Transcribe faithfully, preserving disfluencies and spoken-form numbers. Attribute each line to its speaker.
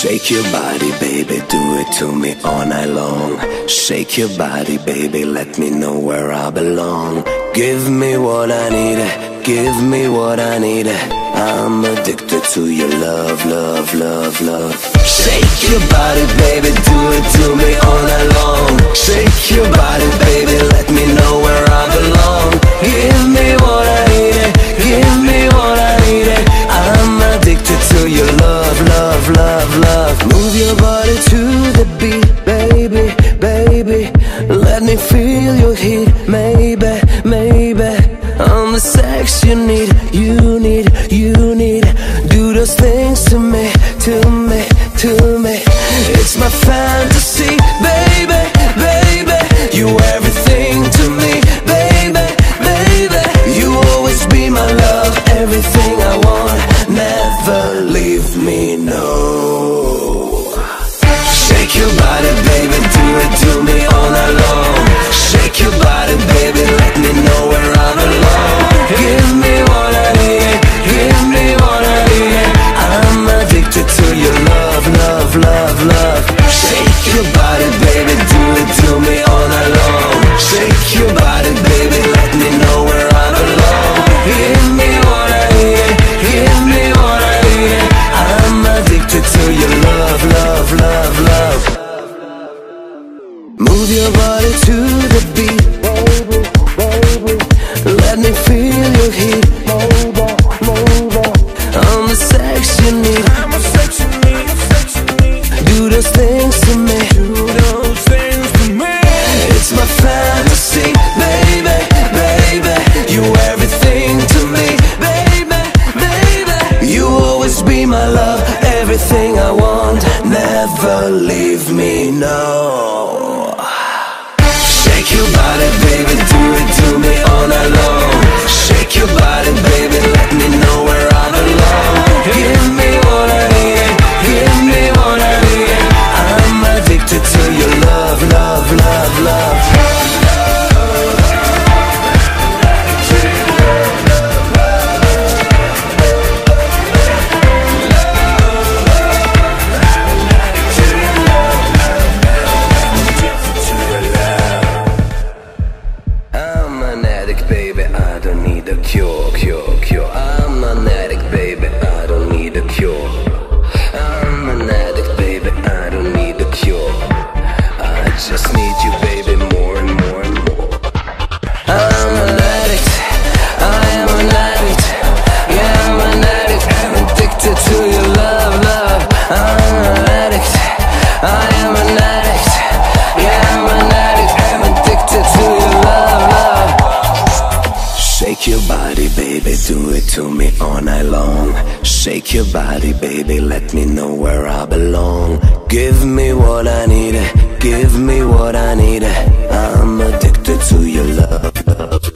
Speaker 1: Shake your body, baby, do it to me all night long. Shake your body, baby, let me know where I belong. Give me what I need, give me what I need. I'm addicted to your love, love, love, love. Shake your body, baby, do it to me all night long. Shake your body, baby, let me know where I belong. Give me what I need, give me what I need. I'm addicted to your love, love, love, love. Move your body to the beat, baby, baby. Let me feel your heat, maybe, maybe. I'm the sex you need, you need, you need. Do those things to me, to me, to me. It's my fantasy, baby, baby. You everything to me, baby, baby. You always be my love, everything I want. Never leave me, no. Shake your body, baby, do it to me all night long. Shake your body, baby, let me know where I belong. Give me what I need, give me what I need. I'm addicted to your love, love, love, love. Shake your body, baby, do it to me all night long. Shake your body, baby, let me know where I belong. Give me what I need, give me what I need. I'm addicted to your love, love, love, love. Move your body to the beat, baby, baby. Let me feel your heat, baby, baby. I'm the sex you need, I'm a sex you need, sex you need. Do those things to me, do those things to me. It's my fantasy, baby, baby. You everything to me, baby, baby. You always be my love, everything I want. Never leave me, no. Shake your body, baby, do it to me all night long. Shake your body, baby, let me know where I belong. Give me what I need, give me what I need. I'm addicted to your love, love, love, love. Cure, cure, cure. I'm an addict, baby, I don't need a cure. I'm an addict, baby, I don't need a cure. I just need you, baby, more and more and more. I'm an addict, I am an addict. Yeah, I'm an addict, I'm addicted to your love, love. I'm an addict, I am an addict. Yeah, I'm an addict, I'm addicted to your love, love. Shake your body, baby, do it to me all night long. Shake your body, baby, let me know where I belong. Give me what I need, give me what I need. I'm addicted to your love, love.